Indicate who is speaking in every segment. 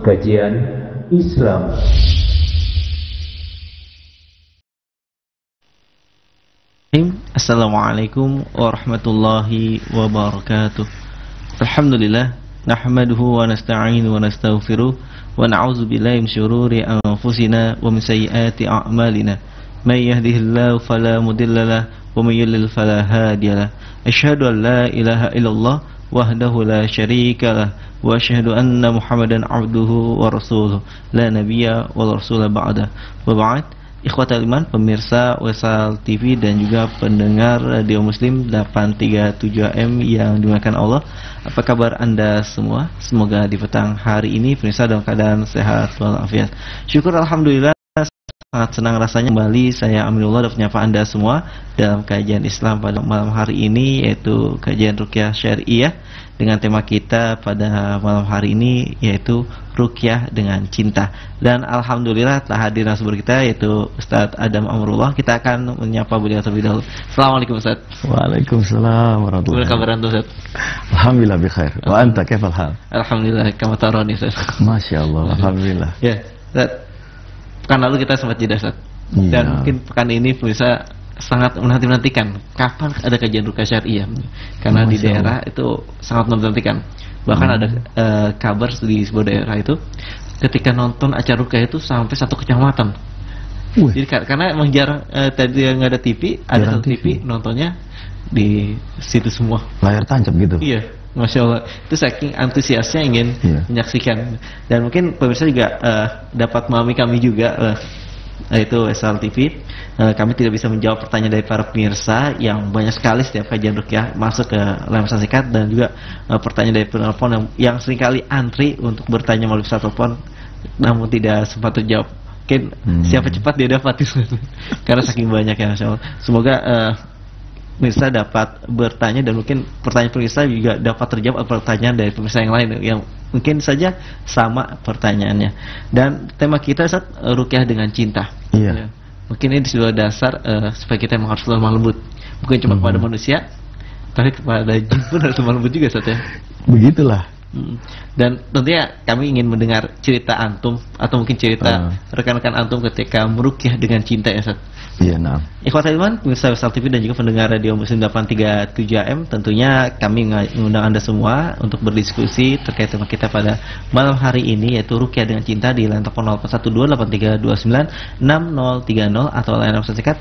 Speaker 1: Kajian Islam.
Speaker 2: Assalamualaikum warahmatullahi wabarakatuh. Alhamdulillah, nahmaduhu wa nasta'inu wa nastaghfiruh wa na'udzu billahi min syururi anfusina wa min sayyiati a'malina. May yahdihillahu fala mudilla lahu wa may yudlil fala hadiya lahu. Asyhadu an la ilaha illallah wahdahu la syarika lah wa asyhadu anna Muhammadan abduhu wa rasuluh la nabiyya wa rasula ba'da. Wa ba'd. Ikhwatal iman, pemirsa Wesal TV dan juga pendengar Radio Muslim 837 AM yang dimuliakan Allah. Apa kabar Anda semua? Semoga di petang hari ini pemirsa dalam keadaan sehat walafiat. Syukur alhamdulillah, sangat senang rasanya kembali saya Aminullah dapat menyapa Anda semua dalam kajian Islam pada malam hari ini, yaitu kajian Ruqyah Syariah dengan tema kita pada malam hari ini yaitu Ruqyah dengan Cinta. Dan alhamdulillah telah hadir narasumber kita yaitu Ustadz Adam Amrullah. Kita akan menyapa beliau terlebih dahulu. Assalamualaikum Ustadz.
Speaker 3: Waalaikumsalam warahmatullahi
Speaker 2: wabarakatuh. Kabar Anda Ustadz?
Speaker 3: Alhamdulillah bikhair. Wa anta kaifal hal?
Speaker 2: Alhamdulillah kama tarani Ustadz.
Speaker 3: Masya Allah, alhamdulillah.
Speaker 2: Ya, Ustadz, pekan lalu kita sempat jeda Ustadz. Dan mungkin pekan ini pemirsa sangat menanti-nantikan kapan ada kajian Ruqyah Syariah, karena di daerah itu sangat menantikan. Bahkan ada kabar di sebuah daerah itu ketika nonton acara Ruqyah itu sampai satu kecamatan. Jadi karena emang jarang, tadi nggak ada TV, ada satu TV nontonnya di situ semua.
Speaker 3: Layar tancap gitu.
Speaker 2: Iya, Masya Allah. Itu saking antusiasnya ingin menyaksikan. Dan mungkin pemirsa juga dapat memahami kami juga, yaitu Wesal TV. Kami tidak bisa menjawab pertanyaan dari para pemirsa yang banyak sekali setiap kajian Ruqyah masuk ke layar pesan singkat, dan juga pertanyaan dari penelpon yang seringkali antri untuk bertanya melalui pesawat telepon namun tidak sempat terjawab. Mungkin siapa cepat dia dapat karena saking banyak ya, Masya Allah. Semoga pemirsa dapat bertanya dan mungkin pertanyaan pemirsa juga dapat terjawab pertanyaan dari pemirsa yang lain yang mungkin saja sama pertanyaannya. Dan tema kita saat Ruqyah dengan Cinta.
Speaker 3: Iya.
Speaker 2: Mungkin ini sebuah dasar supaya kita memang harus lemah lembut, bukan cuma kepada manusia, tapi kepada jin pun harus lemah lembut juga Ustaz ya.
Speaker 3: Begitulah.
Speaker 2: Dan tentunya kami ingin mendengar cerita antum atau mungkin cerita rekan-rekan antum ketika meruqyah dengan cinta ya Ustaz.
Speaker 3: Iya, nah.
Speaker 2: Ikhwatul iman, pemirsa Wesal TV dan juga pendengar Radio Muslim 837 AM, tentunya kami mengundang Anda semua untuk berdiskusi terkait tema kita pada malam hari ini, yaitu Ruqyah dengan Cinta, di line telepon 081283296030 atau line pesan singkat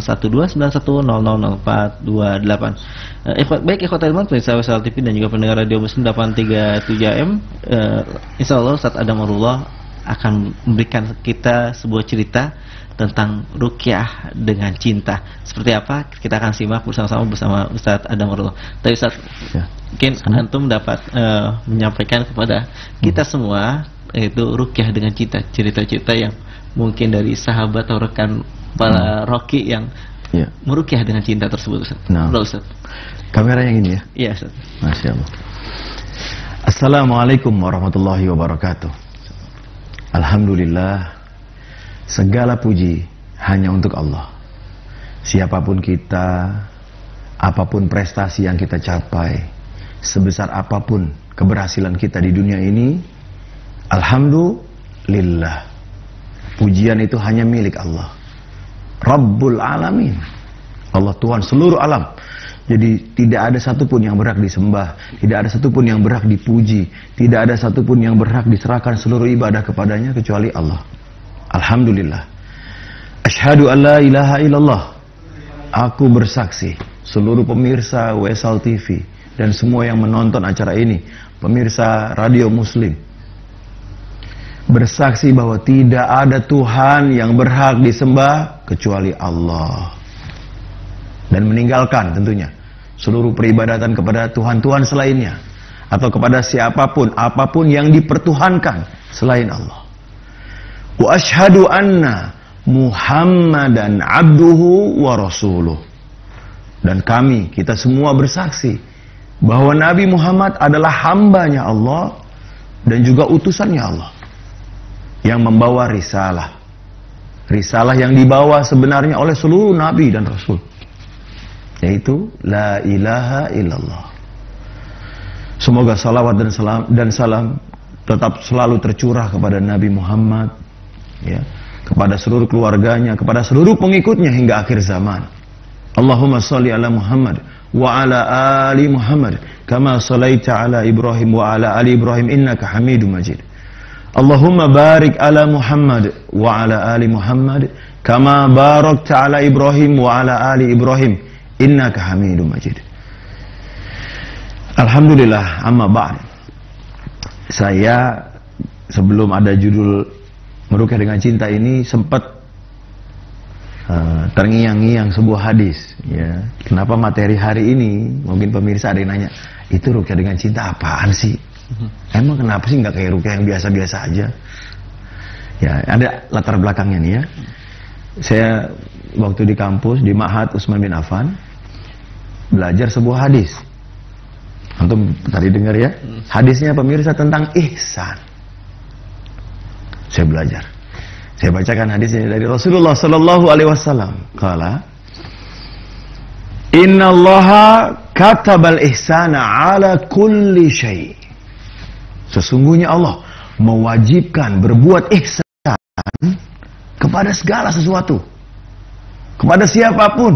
Speaker 2: 081291000428. Baik ikhwatul iman, pemirsa Wesal TV dan juga pendengar Radio Muslim 837 AM, insyaallah Ustadz Adam Amrullah akan memberikan kita sebuah cerita tentang Ruqyah dengan Cinta. Seperti apa? Kita akan simak bersama-sama bersama Ustadz Adam Amrullah. Tapi Ustadz, mungkin antum dapat menyampaikan kepada kita semua yaitu Ruqyah dengan Cinta, cerita-cerita yang mungkin dari sahabat atau rekan para roki yang meruqyah dengan cinta tersebut Ustadz. Ustadz.
Speaker 3: Kamera yang ini ya?
Speaker 2: Iya Ustadz.
Speaker 3: Masya Allah. Assalamualaikum warahmatullahi wabarakatuh. Alhamdulillah, segala puji hanya untuk Allah. Siapapun kita, apapun prestasi yang kita capai, sebesar apapun keberhasilan kita di dunia ini, alhamdulillah, pujian itu hanya milik Allah, Rabbul Alamin. Allah Tuhan seluruh alam. Jadi tidak ada satupun yang berhak disembah, tidak ada satupun yang berhak dipuji, tidak ada satupun yang berhak diserahkan seluruh ibadah kepadanya kecuali Allah. Alhamdulillah. Asyhadu an la ilaha illallah. Aku bersaksi, seluruh pemirsa Wesal TV dan semua yang menonton acara ini, pemirsa Radio Muslim, bersaksi bahwa tidak ada Tuhan yang berhak disembah kecuali Allah. Dan meninggalkan tentunya seluruh peribadatan kepada Tuhan-Tuhan selainnya, atau kepada siapapun, apapun yang dipertuhankan selain Allah. Wa asyhadu anna Muhammadan abduhu wa rasuluh. Dan kami, kita semua bersaksi bahwa Nabi Muhammad adalah hambanya Allah dan juga utusannya Allah yang membawa risalah. Risalah yang dibawa sebenarnya oleh seluruh Nabi dan Rasul, yaitu la ilaha illallah. Semoga salawat dan salam tetap selalu tercurah kepada Nabi Muhammad, ya, kepada seluruh keluarganya, kepada seluruh pengikutnya hingga akhir zaman. Allahumma sholli ala Muhammad wa ala ali Muhammad kama shallaita ala Ibrahim wa ala ali Ibrahim innaka Hamidum Majid. Allahumma barik ala Muhammad wa ala ali Muhammad kama barakta ala Ibrahim wa ala ali Ibrahim innaka Hamidum Majid. Alhamdulillah, amma ba'd. Saya sebelum ada judul Meruqyah dengan Cinta ini sempat terngiang-ngiang sebuah hadis, ya. Kenapa materi hari ini mungkin pemirsa ada yang nanya, itu ruqyah dengan cinta apaan sih? Emang kenapa sih nggak kayak ruqyah yang biasa-biasa aja? Ya, ada latar belakangnya nih ya. Saya waktu di kampus di Ma'had Utsman bin Affan belajar sebuah hadis. Antum tadi dengar ya? Hadisnya pemirsa tentang ihsan. Saya belajar. Saya bacakan hadisnya dari Rasulullah sallallahu alaihi wasallam. Qala Innallaha katabal ihsana ala kulli syai'. Sesungguhnya Allah mewajibkan berbuat ihsan kepada segala sesuatu, kepada siapapun.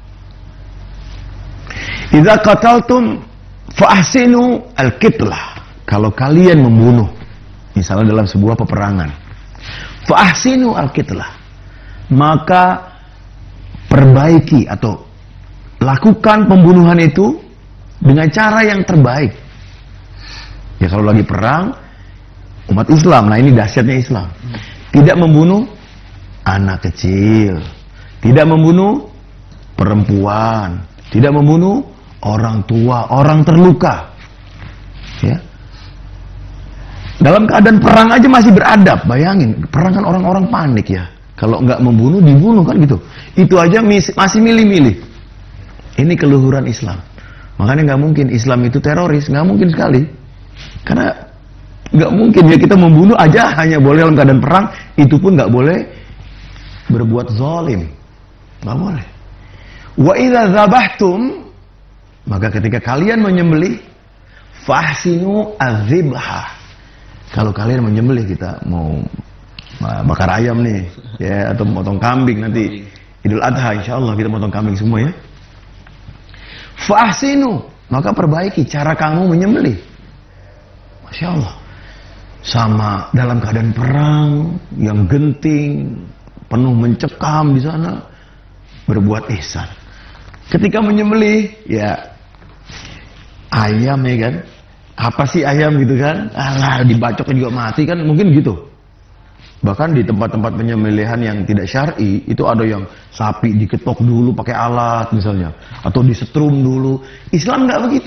Speaker 3: Idza qataltum fa ahsinu al-qitlah. Kalau kalian membunuh, misalnya dalam sebuah peperangan, fa ahsinu al-qitlah, maka perbaiki atau lakukan pembunuhan itu dengan cara yang terbaik. Ya, kalau lagi perang umat Islam, nah ini dahsyatnya Islam. Tidak membunuh anak kecil, tidak membunuh perempuan, tidak membunuh orang tua, orang terluka. Ya. Dalam keadaan perang aja masih beradab. Bayangin, perang kan orang-orang panik ya. Kalau nggak membunuh, dibunuh kan gitu. Itu aja masih milih-milih. Ini keluhuran Islam. Makanya nggak mungkin Islam itu teroris, nggak mungkin sekali. Karena nggak mungkin ya kita membunuh aja hanya boleh dalam keadaan perang, itu pun nggak boleh berbuat zalim, nggak boleh. Wa idza dzabhtum, maka ketika kalian menyembelih, fahsinu adzibha. Kalau kalian menyembelih, kita mau bakar ayam nih, ya, atau motong kambing nanti Idul Adha, insyaallah kita motong kambing semua ya. Fahsinu, maka perbaiki cara kamu menyembelih. Masya Allah. Sama dalam keadaan perang yang genting, penuh mencekam di sana, berbuat ihsan. Ketika menyembelih, ya ayam ya kan, apa sih ayam gitu kan, alah dibacok juga mati kan, mungkin gitu. Bahkan di tempat-tempat penyembelihan yang tidak syar'i, itu ada yang sapi diketok dulu pakai alat misalnya, atau disetrum dulu. Islam nggak begitu.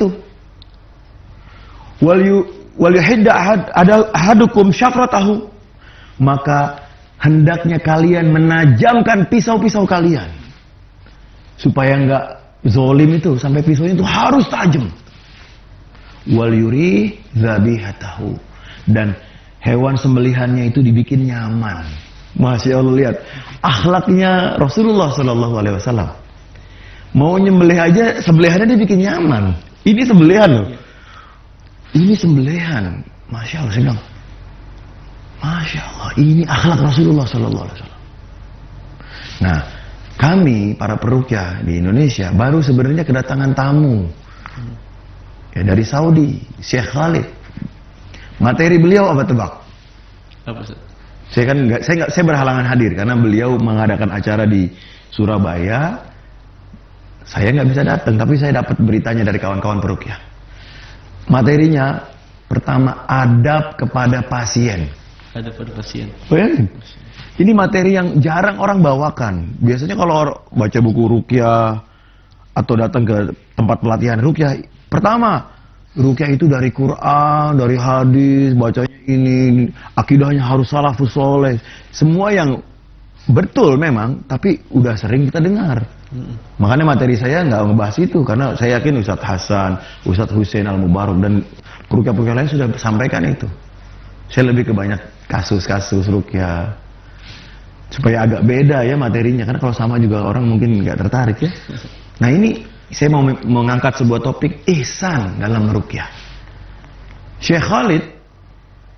Speaker 3: Wal yuhidda ahadukum syafratahu, maka hendaknya kalian menajamkan pisau-pisau kalian supaya nggak zolim itu, sampai pisaunya itu harus tajam. Wal yuri dzabihatahu, dan hewan sembelihannya itu dibikin nyaman. Masya Allah, lihat akhlaknya Rasulullah Sallallahu Alaihi Wasallam. Mau nyembelih aja sembelihannya dibikin nyaman. Ini sembelihan loh. Ini sembelihan. Masya Allah, saya bilang, Masya Allah, ini akhlak Rasulullah Sallallahu Alaihi Wasallam. Nah, kami para peruqyah di Indonesia baru sebenarnya kedatangan tamu ya, dari Saudi, Syekh Khalid. Materi beliau apa tebak?
Speaker 2: Apa Ustaz?
Speaker 3: Saya berhalangan hadir karena beliau mengadakan acara di Surabaya. Saya nggak bisa datang, tapi saya dapat beritanya dari kawan-kawan peruqyah. Materinya pertama, adab kepada pasien.
Speaker 2: Adab pada pasien.
Speaker 3: Bayangin. Ini materi yang jarang orang bawakan. Biasanya kalau baca buku ruqyah atau datang ke tempat pelatihan ruqyah, pertama ruqyah itu dari Quran, dari hadis, bacanya ini, akidahnya harus salafus soleh. Semua yang betul memang, tapi udah sering kita dengar. Makanya materi saya nggak ngebahas itu, karena saya yakin Ustadz Hasan, Ustadz Hussein Al-Mubarak, dan peruqyah-peruqyah lain sudah sampaikan itu. Saya lebih ke banyak kasus-kasus ruqyah, supaya agak beda ya materinya, karena kalau sama juga orang mungkin nggak tertarik ya. Nah ini saya mau mengangkat sebuah topik ihsan dalam ruqyah. Syekh Khalid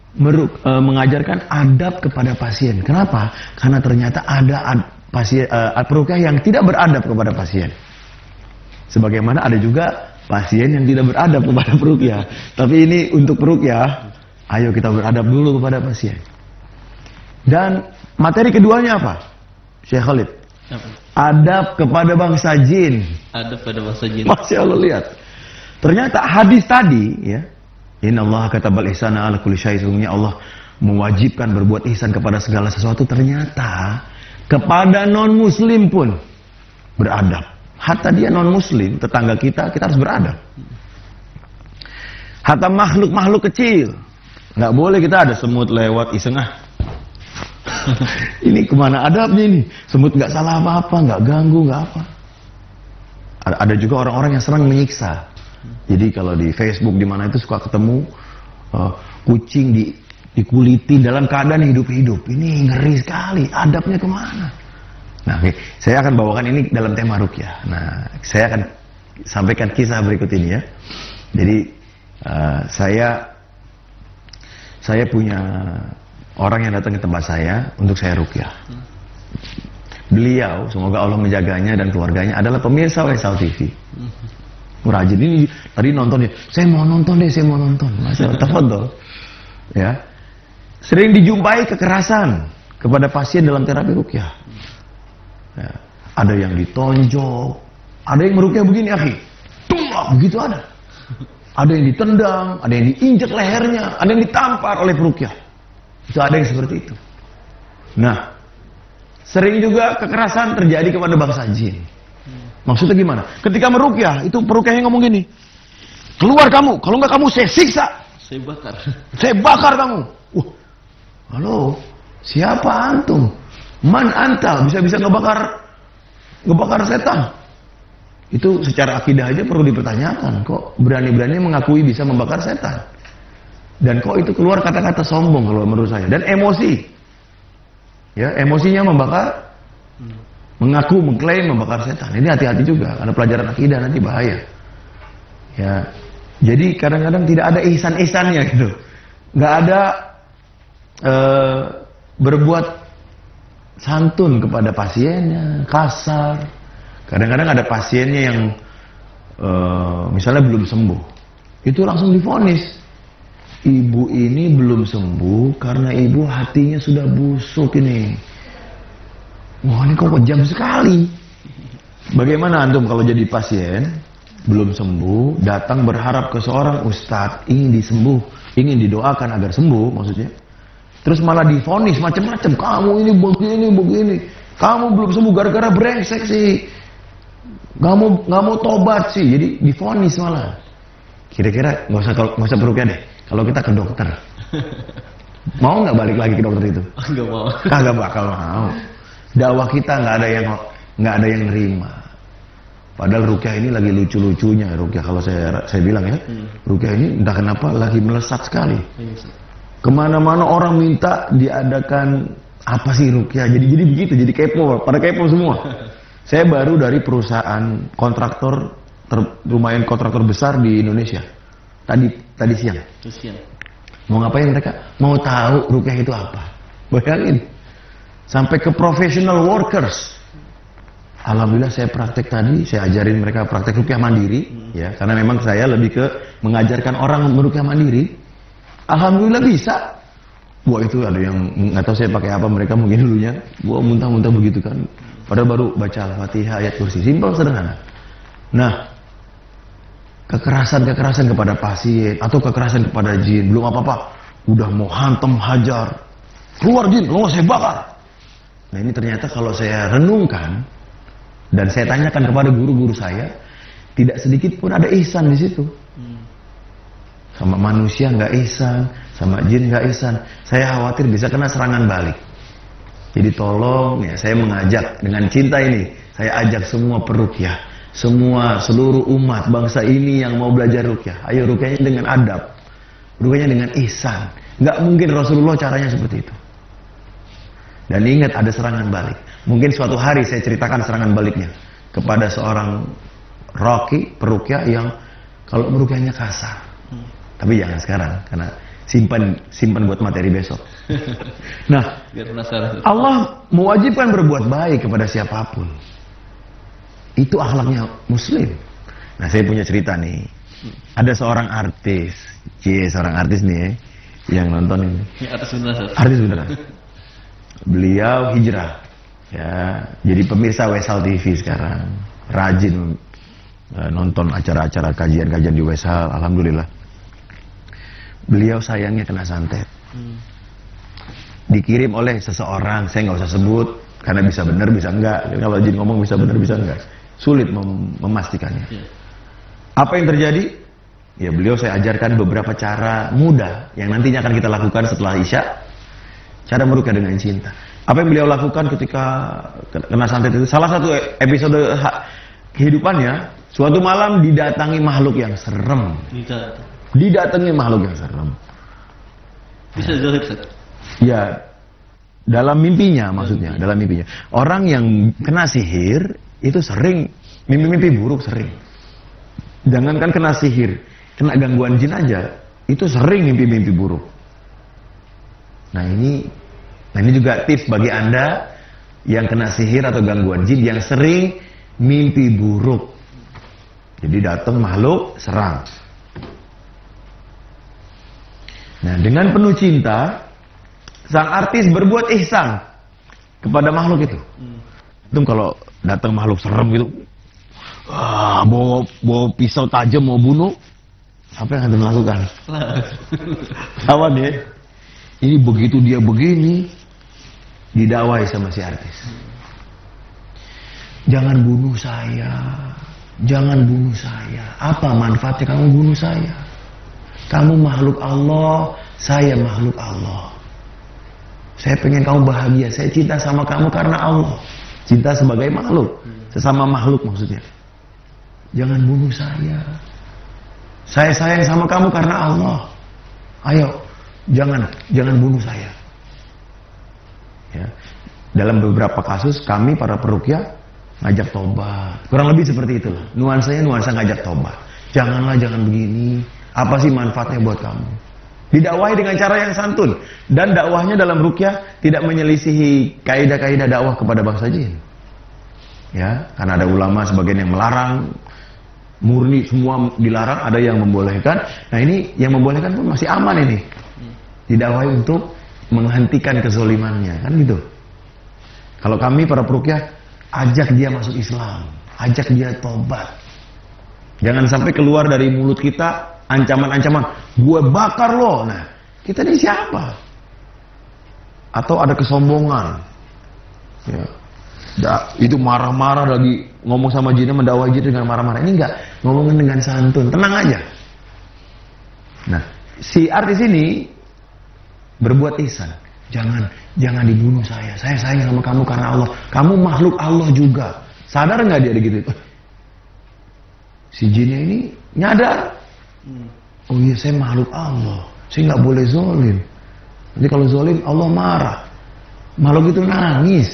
Speaker 3: mengajarkan adab kepada pasien. Kenapa? Karena ternyata ada peruqyah yang tidak beradab kepada pasien. Sebagaimana ada juga pasien yang tidak beradab kepada peruqyah. Tapi ini untuk peruqyah, ayo kita beradab dulu kepada pasien. Dan materi keduanya apa? Syekh Khalid. Adab kepada bangsa jin.
Speaker 2: Adab pada bangsa jin.
Speaker 3: Masya Allah, lihat. Ternyata hadis tadi, ya. Innallaha katabal ihsana ala kulli syai'. Sesungguhnya Allah mewajibkan berbuat ihsan kepada segala sesuatu. Ternyata kepada non muslim pun beradab. Hatta dia non muslim, tetangga kita harus beradab. Hatta makhluk-makhluk kecil, nggak boleh kita ada semut lewat iseng ini kemana adabnya ini? Semut nggak salah apa-apa, nggak ganggu, nggak apa. Ada juga orang-orang yang senang menyiksa. Jadi kalau di Facebook di mana itu suka ketemu kucing dikuliti dalam keadaan hidup-hidup. Ini ngeri sekali. Adabnya kemana? Nah, oke. Saya akan bawakan ini dalam tema ruqyah. Nah, saya akan sampaikan kisah berikut ini ya. Jadi saya punya orang yang datang ke tempat saya untuk saya ruqyah. Beliau, semoga Allah menjaganya dan keluarganya, adalah pemirsa Waisal TV. Rajin ini tadi nontonnya, saya mau nonton. Masya Allah, tafadhol. Ya, sering dijumpai kekerasan kepada pasien dalam terapi ruqyah. Ya, ada yang ditonjok, ada yang meruqyah begini, akhi, begitu ada. Ada yang ditendang, ada yang diinjak lehernya, ada yang ditampar oleh peruqyah. Itu ada yang seperti itu. Nah, sering juga kekerasan terjadi kepada bangsa jin. Maksudnya gimana? Ketika meruqyah, itu peruqyahnya ngomong gini, keluar kamu, kalau nggak kamu saya siksa. Saya bakar kamu. Halo, siapa antum? Man anta, bisa-bisa ngebakar setan. Itu secara akidah aja perlu dipertanyakan. Kok berani-berani mengakui bisa membakar setan? Dan kok itu keluar kata-kata sombong kalau menurut saya. Dan emosi. Ya, emosinya membakar, mengaku, mengklaim membakar setan. Ini hati-hati juga, karena pelajaran akidah nanti bahaya. Ya, jadi kadang-kadang tidak ada ihsan-ihsannya gitu. Nggak ada berbuat santun kepada pasiennya, kasar. Kadang-kadang ada pasiennya yang misalnya belum sembuh, itu langsung divonis. Ibu ini belum sembuh karena ibu hatinya sudah busuk ini. Wah, ini kok kejam sekali. Bagaimana antum kalau jadi pasien belum sembuh, datang berharap ke seorang ustadz, ingin didoakan agar sembuh maksudnya. Terus malah divonis macam-macam. Kamu ini begini. Kamu belum sembuh gara-gara brengsek sih. Nggak mau tobat sih. Jadi divonis malah. Kira-kira nggak usah peruqyah deh. Kalau kita ke dokter, mau nggak balik lagi ke dokter itu?
Speaker 2: Nggak mau.
Speaker 3: Kagak bakal mau. Dakwah kita nggak ada yang nerima. Padahal ruqyah ini lagi lucu-lucunya. Ruqyah kalau saya bilang ya, ruqyah ini entah kenapa lagi melesat sekali. Kemana-mana orang minta diadakan apa sih ruqyah. Jadi begitu, jadi kepo, pada kepo semua. Saya baru dari perusahaan kontraktor, lumayan kontraktor besar di Indonesia. Tadi siang. Mau ngapain mereka? Mau tahu ruqyah itu apa. Bayangin. Sampai ke professional workers. Alhamdulillah saya praktek tadi, saya ajarin mereka praktek ruqyah mandiri. Ya, karena memang saya lebih ke mengajarkan orang meruqyah mandiri. Alhamdulillah bisa. Wah, itu ada yang nggak tahu saya pakai apa, mereka mungkin dulunya. Wah, muntah-muntah begitu kan. Padahal baru baca Al-Fatihah, ayat kursi. Simpel, sederhana. Nah, kekerasan kepada pasien atau kekerasan kepada jin, belum apa-apa, udah mau hantam, hajar, keluar jin, lo saya bakar. Nah, ini ternyata kalau saya renungkan dan saya tanyakan kepada guru-guru saya, tidak sedikit pun ada ihsan di situ. Sama manusia nggak ihsan, sama jin nggak ihsan. Saya khawatir bisa kena serangan balik. Jadi tolong ya, saya mengajak dengan cinta ini, saya ajak semua peruqyah, seluruh umat bangsa ini yang mau belajar ruqyah, ayo ruqyahnya dengan adab, ruqyahnya dengan ihsan. Nggak mungkin Rasulullah caranya seperti itu. Dan ingat, ada serangan balik. Mungkin suatu hari saya ceritakan serangan baliknya kepada seorang raqi, peruqyah yang kalau meruqyahnya kasar. Tapi jangan sekarang, karena Simpan buat materi besok. Nah,
Speaker 2: Biar penasaran.
Speaker 3: Allah mewajibkan berbuat baik kepada siapapun. Itu akhlaknya muslim. Nah, saya punya cerita nih. Ada seorang artis, seorang artis nih yang nonton ini.
Speaker 2: Ini atas beneran.
Speaker 3: Artis beneran. Beliau hijrah. Ya, jadi pemirsa Wesal TV sekarang. Rajin nonton acara-acara kajian-kajian di Wesal, alhamdulillah. Beliau sayangnya kena santet. Dikirim oleh seseorang, saya nggak usah sebut karena bisa benar bisa enggak. Kalau jin ngomong bisa benar bisa enggak, sulit memastikannya. Apa yang terjadi? Ya beliau saya ajarkan beberapa cara mudah yang nantinya akan kita lakukan setelah Isya. Cara meruqyah dengan cinta. Apa yang beliau lakukan ketika kena santet itu? Salah satu episode kehidupannya, suatu malam didatangi makhluk yang serem. Didatangi makhluk yang serem.
Speaker 2: Bisa zahir, Ustaz?
Speaker 3: Ya, dalam mimpinya maksudnya, dalam mimpinya. Orang yang kena sihir itu sering mimpi-mimpi buruk sering. Jangankan kena sihir, kena gangguan jin aja, itu sering mimpi-mimpi buruk. Nah ini juga tips bagi Anda yang kena sihir atau gangguan jin yang sering mimpi buruk. Jadi datang makhluk serang. Nah, dengan penuh cinta, sang artis berbuat ihsan kepada makhluk itu. Itu kalau datang makhluk serem gitu, bawa pisau tajam mau bunuh, apa yang akan dilakukan? Lawan ya. Ini begitu dia begini, didakwai sama si artis. Jangan bunuh saya, jangan bunuh saya. Apa manfaatnya kamu bunuh saya? Kamu makhluk Allah, saya makhluk Allah. Saya pengen kamu bahagia, saya cinta sama kamu karena Allah. Cinta sebagai makhluk, sesama makhluk maksudnya. Jangan bunuh saya. Saya sayang sama kamu karena Allah. Ayo, jangan bunuh saya. Ya. Dalam beberapa kasus kami para peruqyah ngajak tobat. Kurang lebih seperti itulah. Nuansanya nuansa ngajak tobat. Janganlah, jangan begini. Apa sih manfaatnya buat kamu? Didakwahi dengan cara yang santun. Dan dakwahnya dalam ruqyah tidak menyelisihi kaidah-kaidah dakwah kepada bangsa jin. Ya, karena ada ulama sebagian yang melarang, murni semua dilarang, ada yang membolehkan. Nah ini yang membolehkan pun masih aman ini. Didakwahi untuk menghentikan kezolimannya, kan gitu. Kalau kami para peruqyah ajak dia masuk Islam, ajak dia tobat. Jangan sampai keluar dari mulut kita ancaman-ancaman, gue bakar lo. Nah, kita ini siapa? Atau ada kesombongan. Ya. Itu marah-marah lagi ngomong sama jinnya, mendakwai jin dengan marah-marah. Ini enggak, ngomongin dengan santun, tenang aja. Nah, si artis ini berbuat ihsan. Jangan dibunuh saya. Saya sayang sama kamu karena Allah. Kamu makhluk Allah juga. Sadar nggak dia gitu? Si jinnya ini nyadar. Oh iya, saya makhluk Allah. Saya nggak boleh zolim. Jadi kalau zolim Allah marah. Makhluk itu nangis.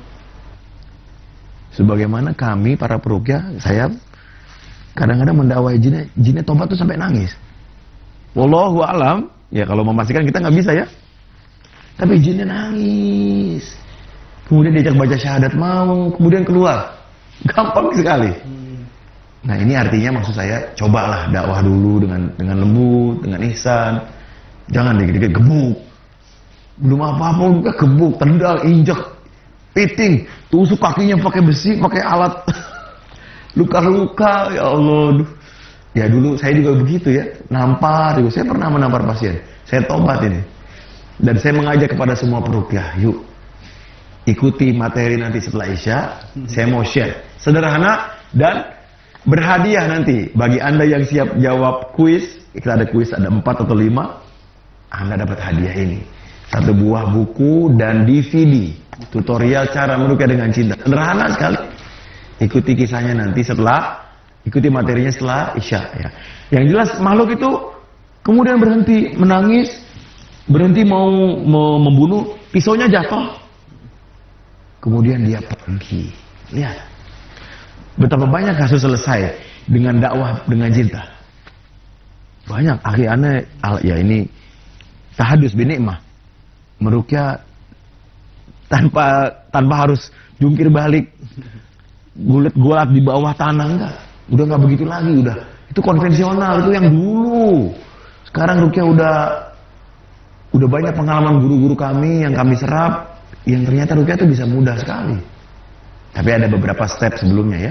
Speaker 3: Sebagaimana kami para peruqyah, saya kadang-kadang mendakwai jinnya tobat tuh sampai nangis. Wallahu a'lam. Ya kalau memastikan kita nggak bisa ya. Tapi jinnya nangis. Kemudian diajak baca syahadat mau, kemudian keluar. Gampang sekali. Nah ini artinya maksud saya, cobalah dakwah dulu dengan lembut, dengan ihsan. Jangan dikit-dikit gebuk. Belum apa-apa juga gebuk, tendang, injek, piting, tusuk kakinya pakai besi, pakai alat. Luka-luka, ya Allah. Ya dulu saya juga begitu ya, nampar juga. Saya pernah menampar pasien. Saya tobat ini. Dan saya mengajak kepada semua peruqyah, yuk ikuti materi nanti setelah Isya. Saya mau share sederhana dan berhadiah nanti bagi Anda yang siap jawab kuis. Kita ada kuis, ada 4 atau 5. Anda dapat hadiah ini, 1 buah buku dan DVD tutorial cara meruqyah dengan cinta. Sederhana sekali. Ikuti kisahnya nanti ikuti materinya setelah Isya ya. Yang jelas makhluk itu kemudian berhenti menangis, berhenti mau membunuh, pisaunya jatuh. Kemudian dia pergi. Lihat. Betapa banyak kasus selesai dengan dakwah dengan cinta. Banyak. Akhirnya ya ini tahadus binikmah. Meruqyah tanpa harus jungkir balik, gulat di bawah tanah, enggak. Udah nggak begitu lagi, udah. Itu konvensional, itu yang dulu. Sekarang ruqyah udah banyak pengalaman guru-guru kami yang kami serap, yang ternyata ruqyah itu bisa mudah sekali. Tapi ada beberapa step sebelumnya ya.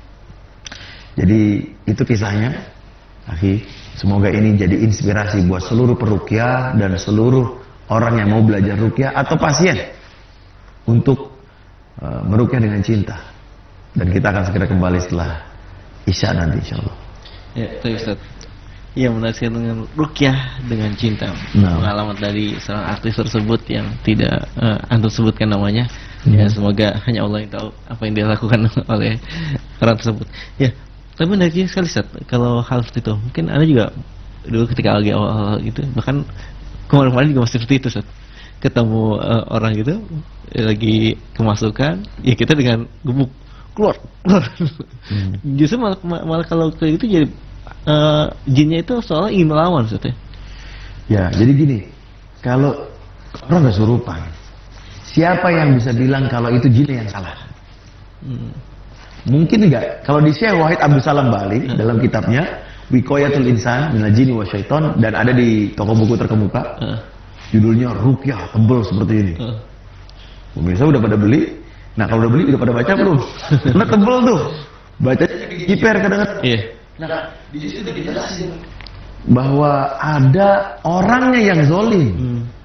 Speaker 3: Jadi itu kisahnya. Akhi, semoga ini jadi inspirasi buat seluruh peruqyah dan seluruh orang yang mau belajar ruqyah atau pasien untuk meruqyah dengan cinta. Dan kita akan segera kembali setelah Isya nanti insyaallah.
Speaker 2: Ya, itu Ustaz. Ia menasihatkan dengan ruqyah dengan cinta.
Speaker 3: Nah.
Speaker 2: Pengalaman dari seorang artis tersebut yang tidak antum sebutkan namanya. Ya, semoga hanya Allah yang tahu apa yang dia lakukan oleh orang tersebut. Ya, tapi menarik sekali Ustaz. Kalau hal seperti itu, mungkin Anda juga dulu ketika lagi awal-awal gitu, bahkan kemarin-kemarin juga masih seperti itu Ustaz. Ketemu orang gitu lagi kemasukan, ya kita dengan gebuk keluar. Justru malah kalau kayak gitu jadi jinnya itu soalnya ingin melawan Ustaz ya.
Speaker 3: Ya, jadi gini, kalau orang kesurupan, siapa yang bisa bilang kalau itu jinnya yang salah? Mungkin enggak. Kalau di Syekh Wahid Abdul Salam Bali dalam kitabnya Wiqayatul Insan minal Jinni Wasyaiton, dan ada di toko buku terkemuka, judulnya Ruqyah tebel seperti ini. Pemirsa udah pada beli. Nah kalau udah beli udah pada baca belum? Karena tebel tuh, bacanya kiper kadang-kadang.
Speaker 2: Iya.
Speaker 3: Nah di situ udah dijelasin bahwa ada orangnya yang zolim.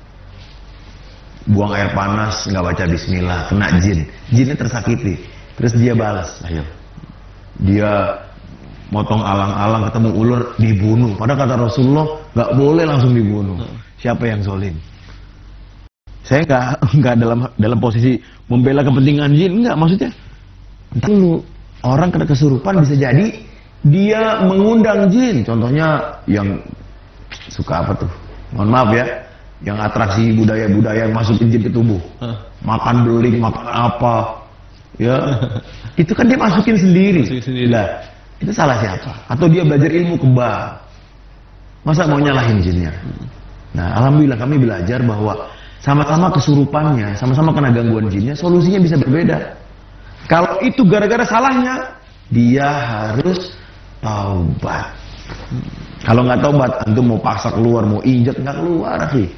Speaker 3: Buang air panas nggak baca Bismillah, kena jin, jinnya tersakiti, terus dia balas, ayo, dia motong alang-alang ketemu ular dibunuh. Padahal kata Rasulullah nggak boleh langsung dibunuh. Siapa yang zolim? Saya nggak dalam posisi membela kepentingan jin, nggak, maksudnya. Entah dulu orang kena kesurupan bisa jadi dia mengundang jin. Contohnya yang suka apa tuh? Mohon maaf ya, yang atraksi budaya-budaya yang masukin jin ke tubuh. Makan beling, makan apa, ya. Itu kan dia masukin sendiri. Lah, itu salah siapa? Atau dia belajar ilmu kebal. Masa mau nyalahin jinnya? Nah, alhamdulillah kami belajar bahwa sama-sama kesurupannya, sama-sama kena gangguan jinnya, solusinya bisa berbeda. Kalau itu gara-gara salahnya, dia harus taubat. Kalau nggak taubat, antum mau paksa keluar, mau injak nggak keluar, akhi.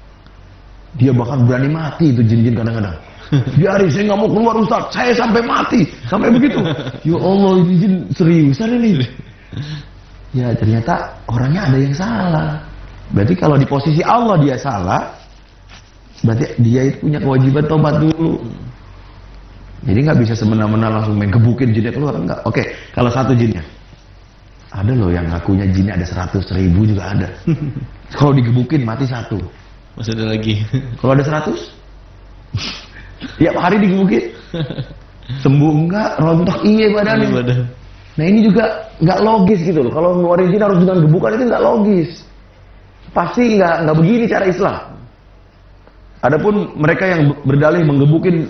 Speaker 3: Dia bahkan berani mati itu jin-jin kadang-kadang. Biarin, saya nggak mau keluar Ustaz, saya sampai mati, sampai begitu. Ya Allah, ini jin seriusan ini. Ya ternyata orangnya ada yang salah. Berarti kalau di posisi Allah dia salah, berarti dia itu punya kewajiban tobat dulu. Jadi nggak bisa semena-mena langsung main gebukin jinnya keluar, enggak. Oke, kalau satu jinnya, ada loh yang ngakunya jinnya ada 100.000 juga ada. Kalau digebukin mati satu.
Speaker 2: Masih ada lagi.
Speaker 3: Kalau ada 100, tiap hari digebukin, sembuh enggak, rontok iya badannya. Nah ini juga nggak logis gitu loh. Kalau ngeluarin jin harus dengan gebukan, itu nggak logis. Pasti nggak begini cara Islam. Adapun mereka yang berdalih menggebukin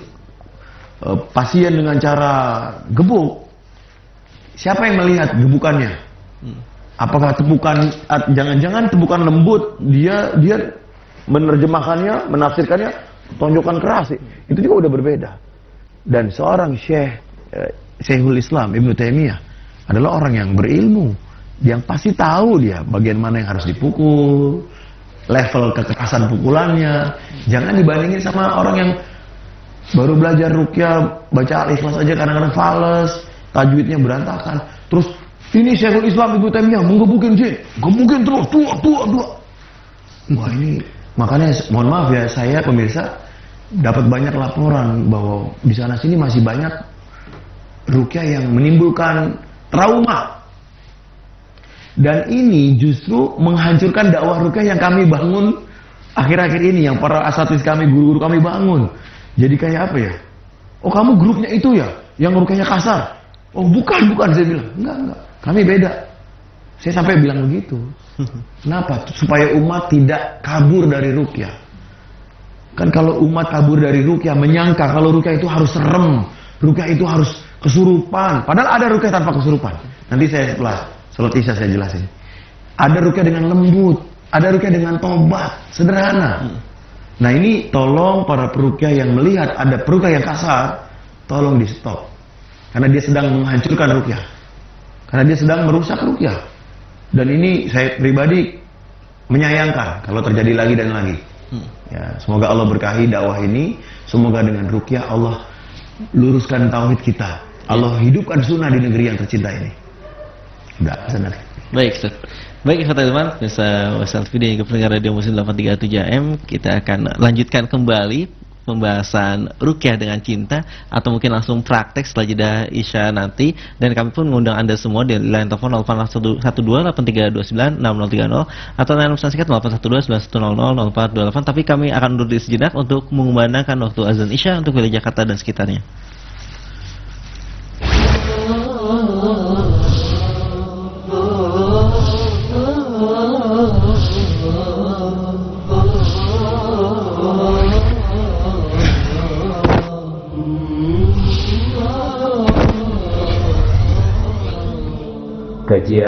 Speaker 3: pasien dengan cara gebuk, siapa yang melihat gebukannya? Apakah tepukan, jangan-jangan tepukan lembut, dia menerjemahkannya, menafsirkannya tonjokan keras, itu juga udah berbeda. Dan seorang Syekhul Islam Ibnu Taimiyah adalah orang yang berilmu, yang pasti tahu dia bagian mana yang harus dipukul, level kekerasan pukulannya. Jangan dibandingin sama orang yang baru belajar ruqyah, baca Al-Ikhlas aja kadang-kadang fales, tajwidnya berantakan. Terus ini Syekhul Islam Ibnu Taimiyah menggebukin jin, gebukin terus, dua. Wah ini, makanya mohon maaf ya, saya pemirsa dapat banyak laporan bahwa di sana sini masih banyak ruqyah yang menimbulkan trauma. Dan ini justru menghancurkan dakwah ruqyah yang kami bangun akhir-akhir ini, yang para asatidz kami, guru-guru kami bangun. Jadi kayak apa ya? Oh kamu grupnya itu ya, yang ruqyahnya kasar. Oh bukan, saya bilang. Enggak. Kami beda. Saya sampai bilang begitu. Kenapa? Supaya umat tidak kabur dari ruqyah. Kan kalau umat kabur dari ruqyah, menyangka kalau ruqyah itu harus serem, ruqyah itu harus kesurupan. Padahal ada ruqyah tanpa kesurupan. Nanti saya setelah salat Isya saya jelasin. Ada ruqyah dengan lembut. Ada rukyah dengan tobat, sederhana. Nah ini tolong para perukyah yang melihat ada perukyah yang kasar, tolong di stop. Karena dia sedang menghancurkan rukyah. Karena dia sedang merusak rukyah. Dan ini saya pribadi menyayangkan kalau terjadi lagi dan lagi. Ya, semoga Allah berkahi dakwah ini. Semoga dengan rukyah Allah luruskan tauhid kita. Allah hidupkan sunnah di negeri yang tercinta ini. Udah, sana.
Speaker 2: Baik, Ustaz. Baik, teman-teman, bisa wasal video ke pendengar Radio Muslim 837 AM. Kita akan lanjutkan kembali pembahasan rukyah dengan cinta, atau mungkin langsung praktek setelah jeda Isya nanti. Dan kami pun mengundang Anda semua di line telepon 081283296030 atau line pesan singkat 081291000428. Tapi kami akan undur diri sejenak untuk mengumandangkan waktu azan Isya untuk wilayah Jakarta dan sekitarnya.
Speaker 1: Kajian